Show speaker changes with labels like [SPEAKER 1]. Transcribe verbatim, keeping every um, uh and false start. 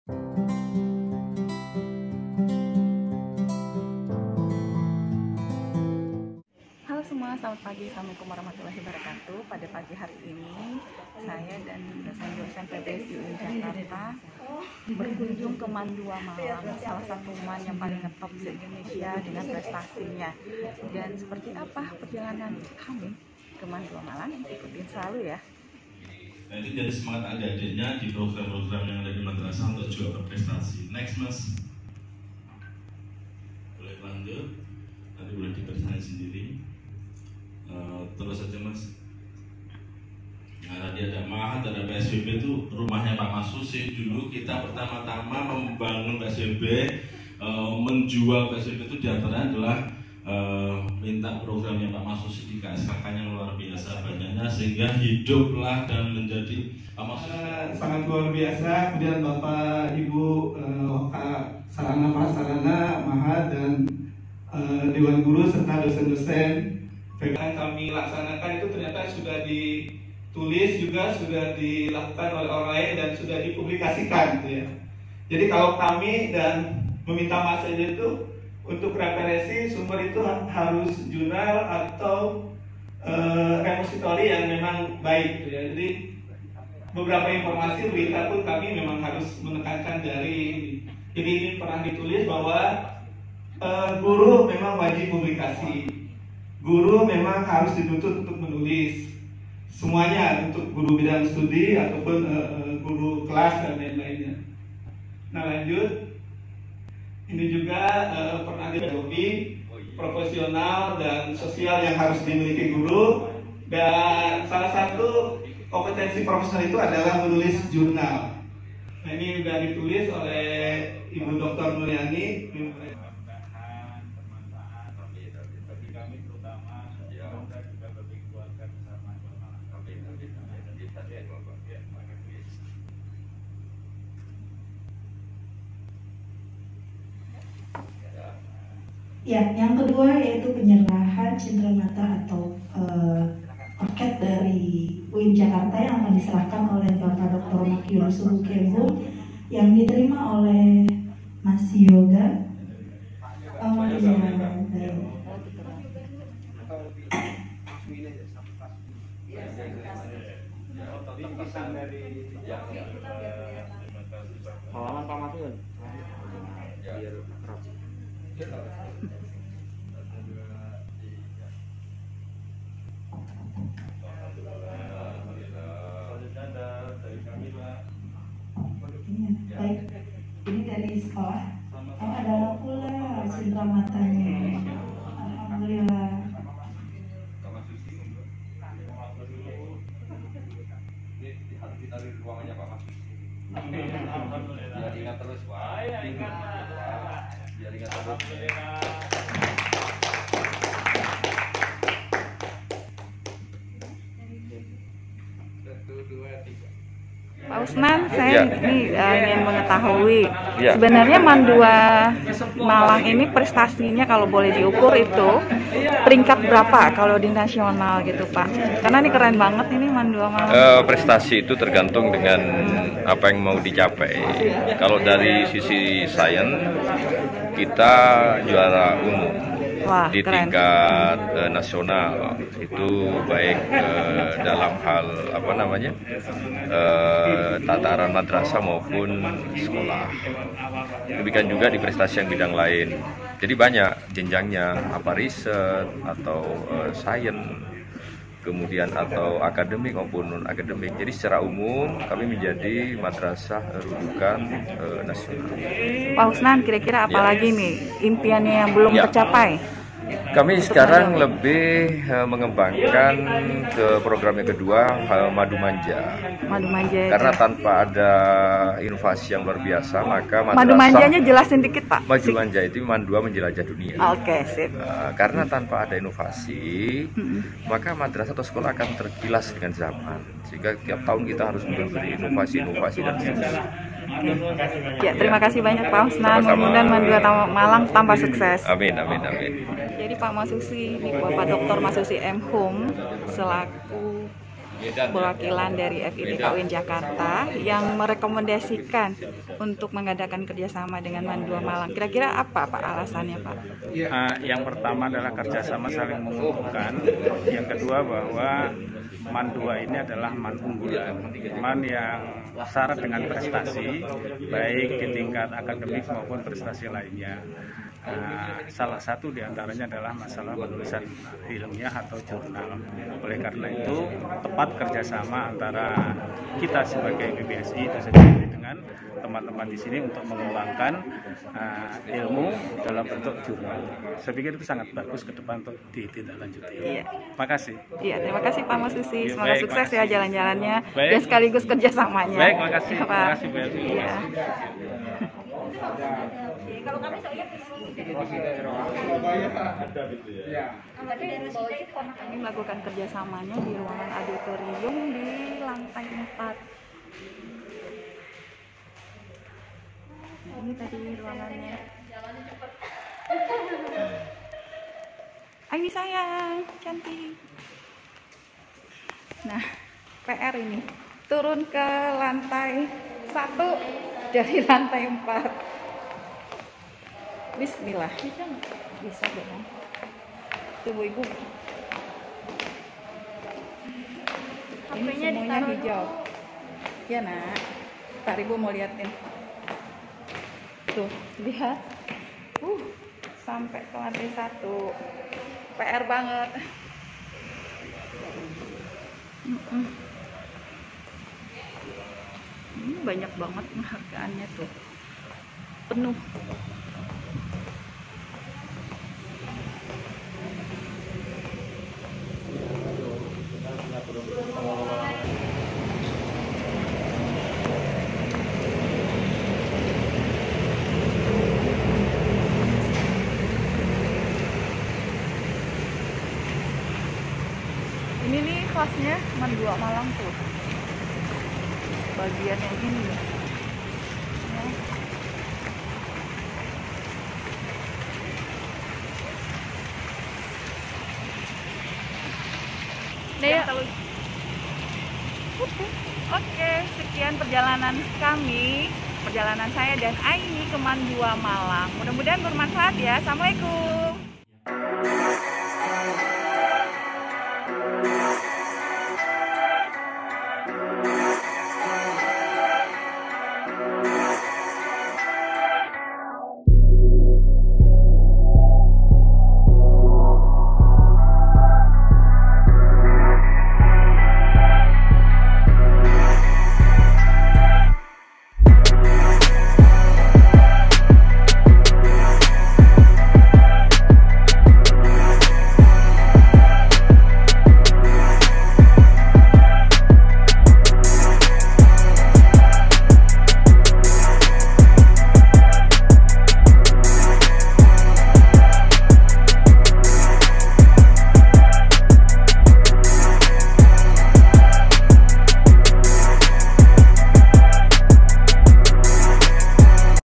[SPEAKER 1] Halo semua, selamat pagi. Assalamualaikum warahmatullahi wabarakatuh. Pada pagi hari ini, saya dan dosen-dosen P B S di U I N Jakarta berkunjung ke MAN dua Malang, salah satu MAN yang paling ngetop di Indonesia dengan prestasinya. Dan seperti apa perjalanan kami ke MAN dua Malang? Ikutin selalu ya.
[SPEAKER 2] Nah, itu jadi semangat adik-adiknya di program-program yang ada di madrasah untuk juga berprestasi. Next, Mas. Boleh lanjut. Nanti boleh dipercaya sendiri. Uh, terus saja, Mas. Nah, tadi ada Mahat, ada P S B B itu rumahnya Pak Mas Susi. Dulu kita pertama-tama membangun P S B B, uh, menjual P S B B itu diantaranya adalah Uh, minta programnya Pak Mas Susi di K S K K yang luar biasa banyaknya, sehingga hiduplah dan menjadi Pak Mas Susi.
[SPEAKER 3] Uh, sangat luar biasa. Kemudian Bapak Ibu uh, Sarana Prasarana Mahat dan uh, Dewan Guru serta dosen-dosen yang kami laksanakan itu ternyata sudah ditulis juga, sudah dilakukan oleh orang lain dan sudah dipublikasikan gitu ya. Jadi kalau kami dan meminta Mas saja itu untuk referensi sumber itu harus jurnal atau uh, repository yang memang baik gitu ya. Jadi beberapa informasi berita pun kami memang harus menekankan dari jadi ini pernah ditulis bahwa uh, guru memang wajib publikasi, guru memang harus dituntut untuk menulis semuanya untuk guru bidang studi ataupun uh, guru kelas dan lain-lainnya. Nah lanjut. Ini juga uh, pernah dipedofi profesional dan sosial yang harus dimiliki guru, dan salah satu kompetensi profesional itu adalah menulis jurnal. Nah ini sudah ditulis oleh Ibu Doktor Mulyani.
[SPEAKER 4] Ya, yang kedua yaitu penyerahan cindera mata atau uh, paket dari U I N Jakarta yang akan diserahkan oleh Bapak Doktor Makyur Subukebung yang diterima oleh Mas Yoga. Oh, ya, baik.
[SPEAKER 5] Halaman Pak Makyur.
[SPEAKER 4] Baik, ini dari sekolah. Oh, ada pula cindera matanya. Alhamdulillah.
[SPEAKER 5] Kita di ruangannya Pak Mas. Biar ingat terus, Pak. Biar ingat terus.
[SPEAKER 1] Pak Usman, saya
[SPEAKER 6] ya.
[SPEAKER 1] ini uh, ingin mengetahui
[SPEAKER 6] ya.
[SPEAKER 1] sebenarnya MAN dua Malang ini prestasinya kalau boleh diukur itu peringkat berapa kalau di nasional gitu Pak? Karena ini keren banget ini MAN dua Malang.
[SPEAKER 6] Uh, prestasi itu tergantung dengan apa yang mau dicapai. Kalau dari sisi sains kita juara umum.
[SPEAKER 1] Wah,
[SPEAKER 6] di
[SPEAKER 1] keren.
[SPEAKER 6] tingkat uh, nasional itu baik uh, dalam hal apa namanya uh, tataran madrasah maupun sekolah. Demikian juga di prestasi yang bidang lain. Jadi banyak jenjangnya, apa riset atau uh, sains, kemudian atau akademik maupun non akademik. Jadi secara umum kami menjadi madrasah rujukan uh, nasional.
[SPEAKER 1] Pak Usman, kira-kira apa
[SPEAKER 6] ya.
[SPEAKER 1] lagi nih impiannya yang belum
[SPEAKER 6] ya.
[SPEAKER 1] tercapai?
[SPEAKER 6] Kami sekarang lebih uh, mengembangkan ke program yang kedua, uh, Madu Manja.
[SPEAKER 1] Madu Manja.
[SPEAKER 6] Karena tanpa ada inovasi yang luar biasa, maka madrasah.
[SPEAKER 1] Madu Manjanya jelasin dikit Pak.
[SPEAKER 6] Madu Manja itu MAN dua menjelajah dunia.
[SPEAKER 1] Oke, sip.
[SPEAKER 6] Uh, karena tanpa ada inovasi, hmm. maka madrasah atau sekolah akan tergilas dengan zaman. Sehingga tiap tahun kita harus memberi inovasi-inovasi dan seterusnya.
[SPEAKER 1] Ya, terima kasih banyak Pak Usman. Mudah-mudahan MAN dua Malang tambah sukses.
[SPEAKER 6] Amin, amin, amin.
[SPEAKER 1] Jadi Pak Mas Susi, Bapak Doktor Mas Susi M Hum selaku perwakilan dari F I D K U I N Jakarta yang merekomendasikan untuk mengadakan kerjasama dengan Mandua Malang. Kira-kira apa Pak alasannya Pak?
[SPEAKER 7] Uh, yang pertama adalah kerjasama saling menguntungkan. Yang kedua bahwa Mandua ini adalah man unggulan, man yang syarat dengan prestasi baik di tingkat akademik maupun prestasi lainnya. Nah, salah satu diantaranya adalah masalah penulisan ilmiah atau jurnal. Oleh karena itu, tepat kerjasama antara kita sebagai B B S I itu sendiri dengan teman-teman di sini untuk mengembangkan uh, ilmu dalam bentuk jurnal. Saya pikir itu sangat bagus ke depan untuk ditindaklanjuti.
[SPEAKER 1] Iya.
[SPEAKER 7] Makasih.
[SPEAKER 1] Iya, terima kasih Pak Masusi.
[SPEAKER 7] Ya,
[SPEAKER 1] Semoga
[SPEAKER 7] baik,
[SPEAKER 1] sukses
[SPEAKER 7] makasih.
[SPEAKER 1] ya jalan-jalannya
[SPEAKER 7] Baik.
[SPEAKER 1] dan sekaligus kerjasamanya.
[SPEAKER 7] Baik, makasih.
[SPEAKER 1] Ya, Pak.
[SPEAKER 7] Terima kasih, Pak.
[SPEAKER 1] Iya. Kami melakukan kerjasamanya di ruangan auditorium di lantai empat. Nah, ini tadi ruangannya. Aini sayang, cantik. Nah, P R ini turun ke lantai satu dari lantai empat. Bismillah. Bisa nggak? Bisa dong. Tunggu ibu. Ini semuanya hijau. Ya nak. Ntar ibu mau liatin. Tuh, lihat. Uh, sampai ke lantai satu. P R banget. Mm-mm. Ini banyak banget penghargaannya tuh. Penuh. Ini nih kelasnya Mandua Malang tuh. Bagian yang ini nih. Ya. Oke, sekian perjalanan kami, perjalanan saya dan Aini ke Mandua Malang. Mudah-mudahan bermanfaat ya. Assalamualaikum.